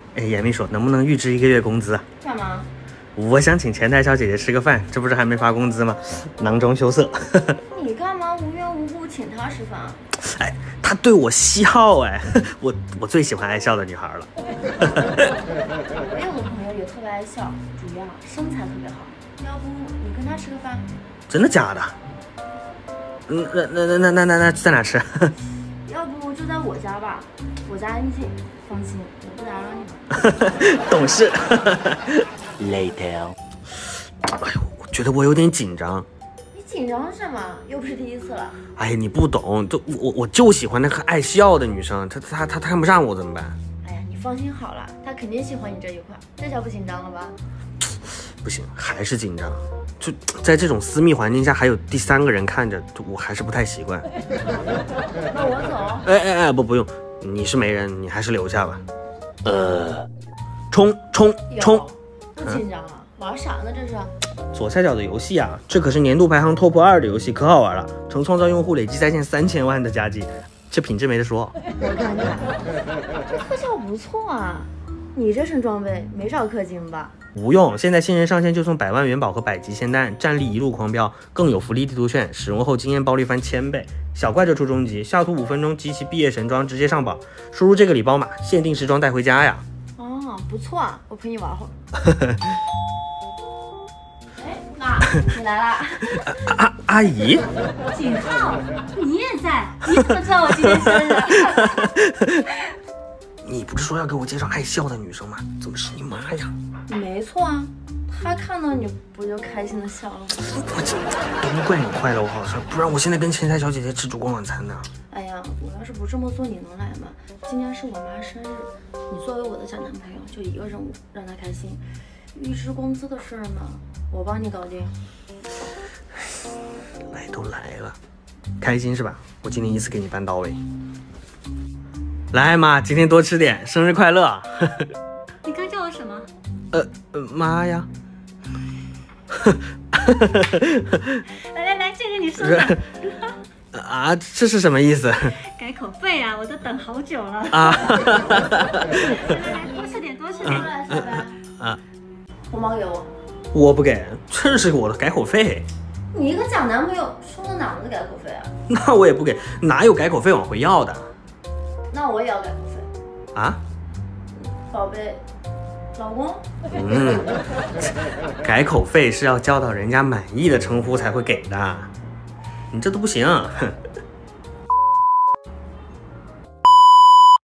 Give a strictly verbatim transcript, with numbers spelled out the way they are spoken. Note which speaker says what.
Speaker 1: 哎，严秘书，能不能预支一个月工资啊？
Speaker 2: 干嘛？
Speaker 1: 我想请前台小姐姐吃个饭，这不是还没发工资吗？囊中羞涩。
Speaker 2: 你干嘛无缘无故请她吃饭？
Speaker 1: 哎，她对我笑哎，我我最喜欢爱笑的女孩了。
Speaker 2: 我有个朋友也特别爱笑，主要身材特别好，要不你跟她吃个饭？
Speaker 1: 真的假的？嗯，那那那那那那那在哪吃？
Speaker 2: 要不就在我家吧，我家安静，放心，我不打扰你们。
Speaker 1: 懂事。Later。哎呦，我觉得我有点紧张。
Speaker 2: 你紧张什么？又不是第一次了。
Speaker 1: 哎呀，你不懂，就我我就喜欢那个爱笑的女生，她她她她看不上我怎么办？
Speaker 2: 哎呀，你放心好了，她肯定喜欢你这一块，这下不紧张了吧？
Speaker 1: 不行，还是紧张。就在这种私密环境下，还有第三个人看着，我还是不太习惯。
Speaker 2: 那我走。
Speaker 1: 哎哎哎，不不用，你是媒人，你还是留下吧。呃，冲冲冲！
Speaker 2: 不紧张了，玩啥呢这是？
Speaker 1: 左下角的游戏啊，这可是年度排行 top 二的游戏，可好玩了，曾创造用户累计在线三千万的佳绩，这品质没得说。
Speaker 2: 我看看，这特效不错啊，你这身装备没少氪金吧？
Speaker 1: 无用，现在新人上线就送百万元宝和百级仙丹，战力一路狂飙，更有福利地图券，使用后经验暴力翻千倍。小怪就出终极，下图五分钟集齐毕业神装直接上榜，输入这个礼包码，限定时装带回家呀。
Speaker 2: 哦，不错啊，我陪你玩会儿。哎，妈，你来啦！
Speaker 1: 阿阿姨，
Speaker 2: 景浩，你也在？你怎么知道我今天生日？
Speaker 1: 你不是说要给我介绍爱笑的女生吗？怎么是你妈呀？
Speaker 2: 没错啊，她看到你不就开心的笑了吗？
Speaker 1: 我这都怪你坏了我好事，不然我现在跟前台小姐姐吃烛光晚餐呢。
Speaker 2: 哎呀，我要是不这么做，你能来吗？今天是我妈生日，你作为我的小男朋友，就一个任务，让她开心。预支工资的事儿呢，我帮你搞定。
Speaker 1: 来都来了，开心是吧？我今天一次给你办到位。来妈，今天多吃点，生日快乐！
Speaker 3: 你刚叫我什么？
Speaker 1: 呃呃，妈呀！
Speaker 3: 来来来，这个你收着。
Speaker 1: 啊，这是什么意思？
Speaker 3: 改口费啊，我都等好久了。
Speaker 1: 啊！
Speaker 3: 来来，多吃点，多吃点。
Speaker 2: 来，小白。
Speaker 1: 啊！
Speaker 2: 红包给我。
Speaker 1: 我不给，这是我的改口费。
Speaker 2: 你一个假男朋友，收了哪来的改口费啊？
Speaker 1: 那我也不给，哪有改口费往回要的？
Speaker 2: 那我也要改口费。
Speaker 1: 啊？
Speaker 2: 宝贝，老公。
Speaker 1: 嗯，改口费是要叫到人家满意的称呼才会给的，你这都不行。